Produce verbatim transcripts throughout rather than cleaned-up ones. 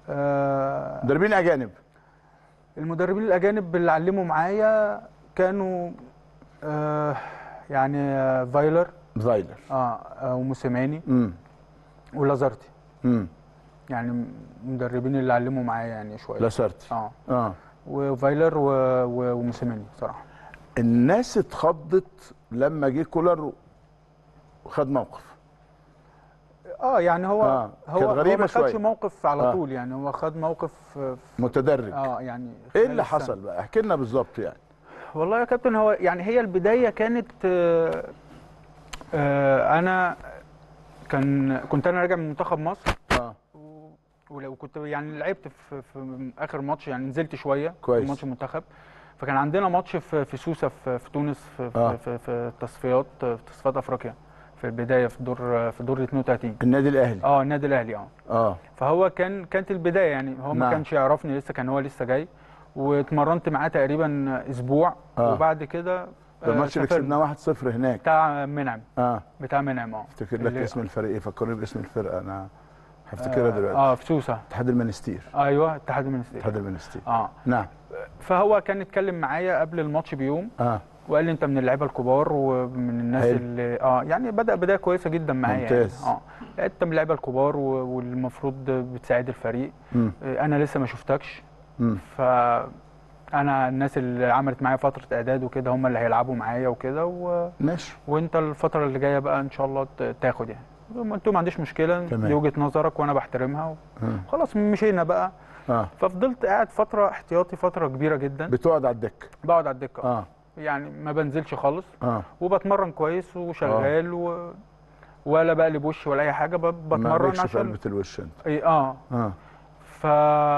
آه مدربين اجانب. المدربين الاجانب اللي علموا معايا كانوا آه يعني آه فايلر فايلر اه وموسيماني امم ولازارتي. امم يعني المدربين اللي علموا معايا يعني شويه. لاسارتي اه اه وفايلر و... و... وموسيماني صراحه. الناس اتخضت لما جه كولر وخد موقف. اه يعني هو اه هو كانت هو غريبه ما خدش شويه. موقف على اه طول، يعني هو خد موقف في متدرج. اه يعني ايه خلال اللي السنة. حصل بقى؟ احكي لنا بالظبط يعني. والله يا كابتن، هو يعني هي البدايه كانت آه آه انا كان كنت انا راجع من منتخب مصر. اه و- ولو كنت يعني لعبت في, في اخر ماتش، يعني نزلت شويه في كويس. ماتش المنتخب. فكان عندنا ماتش في في سوسه في, في تونس في آه. في, في, في التصفيات في تصفيات افريقيا في البدايه في دور في دور اتنين وتلاتين. النادي الاهلي. اه النادي الاهلي اه. اه فهو كان كانت البدايه، يعني هو ما نعم. كانش يعرفني لسه، كان هو لسه جاي. واتمرنت معاه تقريبا اسبوع. آه. وبعد كده ده آه الماتش اللي كسبناه سافرنا. واحد صفر هناك. بتاع منعم. اه بتاع منعم اه. افتكر لك اللي اسم الفريق ايه؟ فكرني باسم الفرقه انا هفتكرها اه, دلوقتي. آه في سوسه. اتحاد المنستير. ايوه اتحاد المنستير. اتحاد المنستير. اه. نعم. فهو كان اتكلم معايا قبل الماتش بيوم. اه وقال لي انت من اللعيبه الكبار ومن الناس حلو. اللي اه يعني بدا بدايه كويسه جدا معايا. ممتاز. يعني اه انت من اللعيبه الكبار و- والمفروض بتساعد الفريق. امم آه، انا لسه ما شفتكش. امم فانا الناس اللي عملت معايا فتره اعداد وكده هم اللي هيلعبوا معايا وكده و... ماشي. وانت الفتره اللي جايه بقى ان شاء الله ت- تاخد يعني. قلت له ما عنديش مشكله، تمام. دي وجهه نظرك وانا بحترمها. مم. خلاص مشينا بقى. اه ففضلت قاعد فتره احتياطي فتره كبيره جدا. بتقعد على الدكه. بقعد على الدكه اه يعني ما بنزلش خالص. اه وبتمرن كويس وشغال و... ولا بقلب وشي ولا اي حاجه، ب... ما بتمرن عليكش في عشان قلبة الوش انت. إيه اه اه ف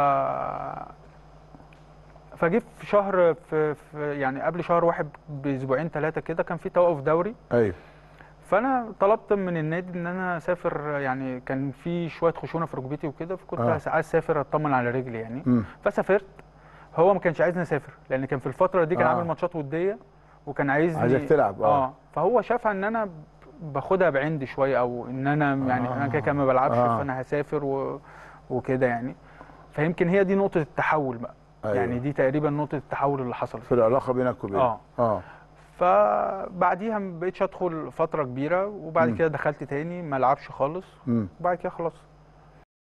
فجيت في شهر في, في يعني قبل شهر واحد باسبوعين ثلاثه كده كان في توقف دوري. ايوه فانا طلبت من النادي ان انا اسافر، يعني كان في شويه خشونه في ركبتي وكده، فكنت آه. عايز اسافر اطمن على رجلي يعني. امم فسافرت. هو ما كانش عايزني اسافر لان كان في الفتره دي كان آه. عامل ماتشات وديه وكان عايزني. عايزك تلعب اه, اه فهو شافها ان انا باخدها بعندي شويه، او ان انا يعني انا كده كده ما بلعبش، آه. فانا هسافر و... وكده يعني. فيمكن هي دي نقطه التحول بقى. أيوة. يعني دي تقريبا نقطه التحول اللي حصلت في العلاقه بينك وبينه. اه اه فبعديها ما بقتش ادخل فتره كبيره، وبعد مم. كده دخلت تاني ما العبش خالص. امم وبعد كده خلاص